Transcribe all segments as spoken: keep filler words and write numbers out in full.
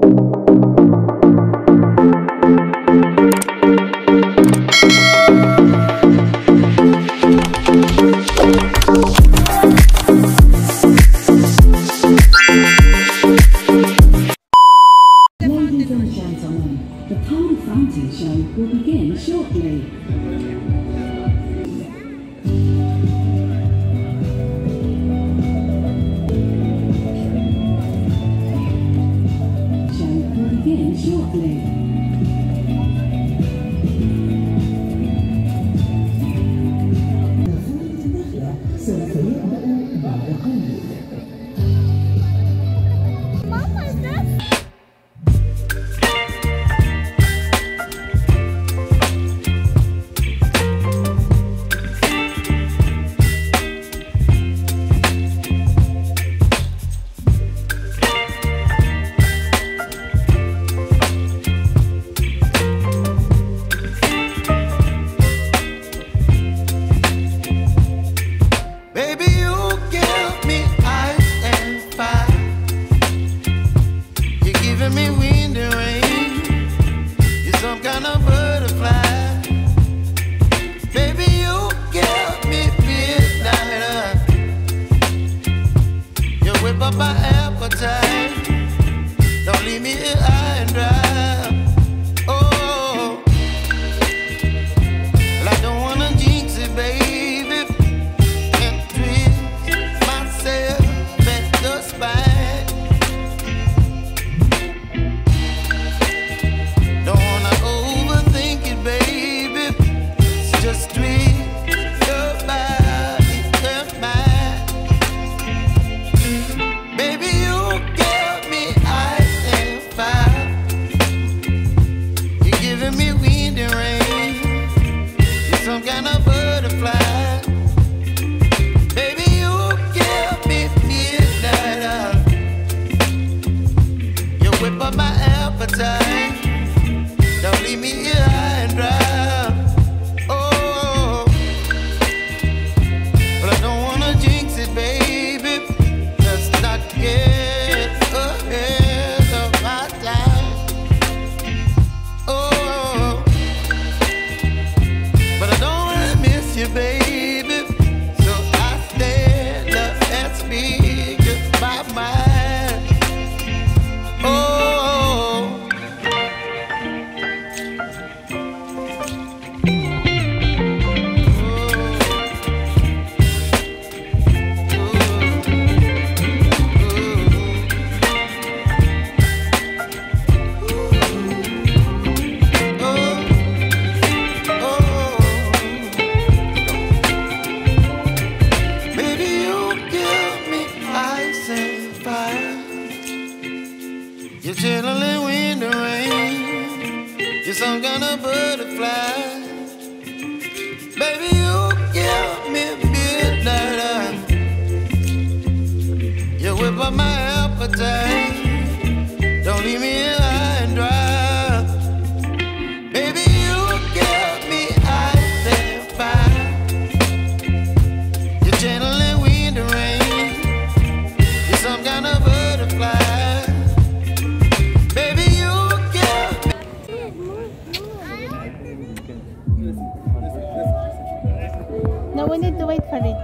No, we need to wait for it.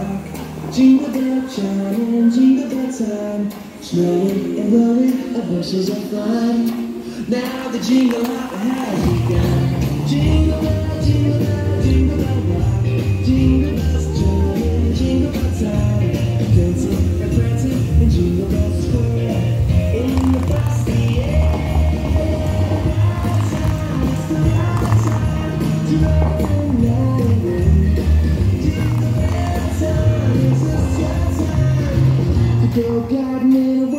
rock. Jingle bell chime, jingle bell time. Snowing and blowing, our bushels are flying. Now the jingle hop has begun. Jingle bell, jingle bell, jingle bell rock. Jingle bells chime, jingle bell time. Dancing and prancing in Jingle Bell Square. In the frosty air. It's time, it's the right time to rock the night away. Jingle bell time, it's just your time to go gliding in a